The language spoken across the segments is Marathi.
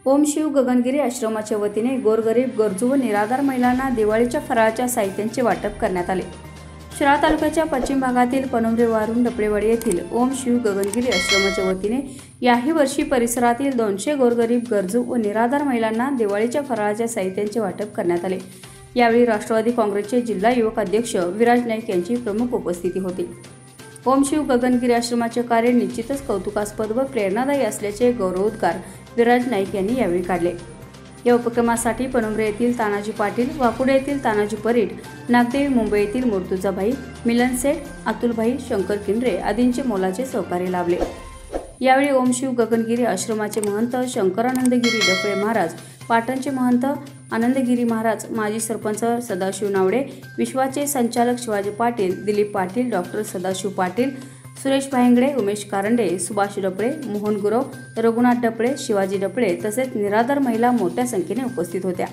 ओम शिव गगनगिरी आश्रमाच्या वतीने गोरगरीब गरजू व निराधार महिलांना दिवाळीच्या फराळाच्या साहित्यांचे वाटप करण्यात आले। शिराळा तालुक्याच्या पश्चिम भागातील पनोमरे वारून डपळेवाडी येथील ओम शिव गगनगिरी आश्रमाच्या वतीने याही वर्षी परिसरातील 200 गोरगरीब गरजू व निराधार महिलांना दिवाळीच्या फराळाच्या साहित्यांचे वाटप करण्यात आले। यावेळी राष्ट्रवादी काँग्रेसचे जिल्हा युवक अध्यक्ष विराज नाईक यांची प्रमुख उपस्थिती होती। ओम शिव गगनगिरी आश्रमाचे कार्य निश्चितच कौतुकास्पद व प्रेरणादायी असल्याचे गौरवोद्गार विराज नाईक यांनी यावेळी काढले। या उपक्रमासाठी पनोमरे येथील तानाजी पाटील, वाकुडे येथील तानाजी परीट, नागदेवी मुंबई येथील मूर्तुजाभाई, मिलन सेठ, अतुलभाई, शंकर किंद्रे आदींचे मोलाचे सहकार्य लाभले। यावेळी ओम शिव गगनगिरी आश्रमाचे महंत शंकरानंदगिरी डफळे महाराज, पाटणचे महंत आनंदगिरी महाराज, माजी सरपंच सदाशिव नावडे, विश्वाचे संचालक शिवाजी पाटील, दिलीप पाटील, डॉक्टर सदाशिव पाटील, सुरेश भायंगडे, उमेश कारंडे, सुभाष डपळे, मोहन गुरव, रघुनाथ डपळे, शिवाजी डपळे तसेच निराधार महिला मोठ्या संख्येने उपस्थित होत्या।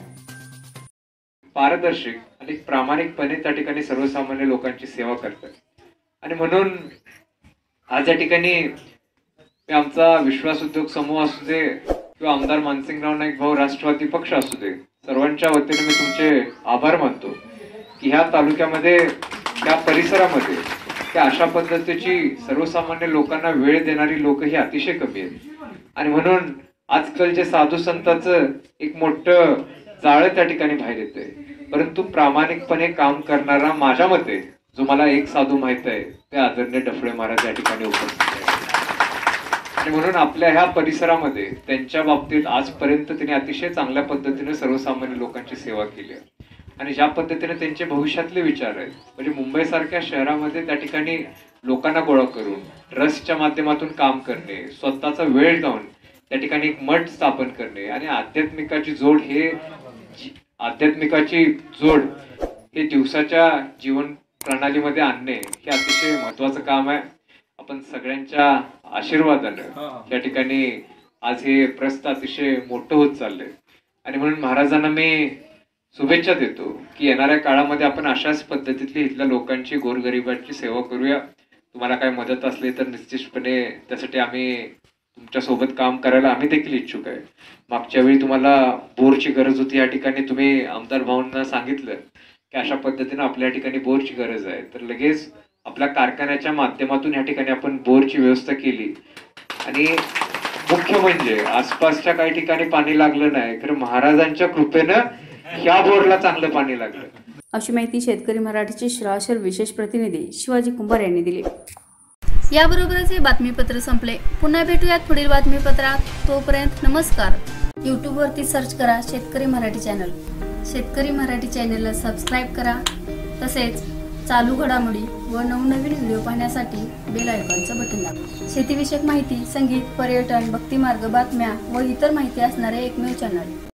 पारदर्शक आणि प्रामाणिकपणे त्या ठिकाणी सर्वसामान्य लोकांची सेवा करतात आणि म्हणून आज या ठिकाणी आमचा विश्वास उद्योग समूह असू दे किंवा आमदार मानसिंगराव नाईक भाऊ राष्ट्रवादी पक्ष असू दे, सर्वांच्या वतीने मी तुमचे आभार मानतो की ह्या तालुक्यामध्ये या परिसरामध्ये त्या अशा पद्धतीची सर्वसामान्य लोकांना वेळ देणारी लोक ही अतिशय कमी आहेत आणि म्हणून आजकाल जे साधू संतांचं एक मोठं जाळं त्या ठिकाणी बाहेर येतंय, परंतु प्रामाणिकपणे काम करणारा माझ्या मते जो मला एक साधू माहित आहे ते आदरणीय डफळे महाराज या ठिकाणी उपस्थित आहेत आणि म्हणून आपल्या ह्या परिसरामध्ये त्यांच्या बाबतीत आजपर्यंत त्यांनी अतिशय चांगल्या पद्धतीने सर्वसामान्य लोकांची सेवा केली आहे आणि ज्या पद्धतीने त्यांचे भविष्यातले विचार आहेत, म्हणजे मुंबईसारख्या शहरामध्ये त्या ठिकाणी लोकांना गोळा करून ट्रस्टच्या माध्यमातून काम करणे, स्वतःचा वेळ लावून त्या ठिकाणी एक मठ स्थापन करणे आणि आध्यात्मिकाची जोड हे दिवसाच्या जीवन प्रणालीमध्ये आणणे हे अतिशय महत्वाचं काम आहे। आपण सगळ्यांच्या आशीर्वादानं या ठिकाणी आज हे प्रस्थ अतिशय मोठं होत चाललंय आणि म्हणून महाराजांना मी शुभेच्छा देतो की येणाऱ्या काळामध्ये आपण अशाच पद्धतीतली इथल्या लोकांची गोरगरिबांची सेवा करूया। तुम्हाला काय मदत असली तर निश्चितपणे त्यासाठी आम्ही तुमच्या सोबत काम करायला आम्ही देखील इच्छुक आहे। मागच्या वेळी तुम्हाला बोरची गरज होती, या ठिकाणी तुम्ही आमदार भाऊंना सांगितलं की अशा पद्धतीने आपल्या ठिकाणी बोरची गरज आहे, तर लगेच आपल्या कारखान्याच्या माध्यमातून या ठिकाणी आपण बोरची व्यवस्था केली आणि मुख्य म्हणजे आसपासच्या काही ठिकाणी पाणी लागलं नाही, तर महाराजांच्या कृपेनं ह्या बोरला चांगलं पाणी लागलं। अशी माहिती शेतकरी मराठीचे श्रावण विशेष प्रतिनिधी शिवाजी कुंभार यांनी दिली। याबरोबरच हे बातमीपत्र संपले। पुन्हा भेटूयात पुढील बातमीपत्रात। तोपर्यंत नमस्कार। YouTube वरती सर्च करा शेतकरी मराठी चॅनल। शेतकरी मराठी चॅनलला सबस्क्राईब करा, तसेच चालू घडामोडी व नवनवीन व्हिडिओ पाहण्यासाठी बेल आयकॉनचं बटन दाबा। शेतीविषयक माहिती, संगीत, पर्यटन, भक्तिमार्ग, बातम्या व इतर माहिती असणारे एकमेव चॅनल।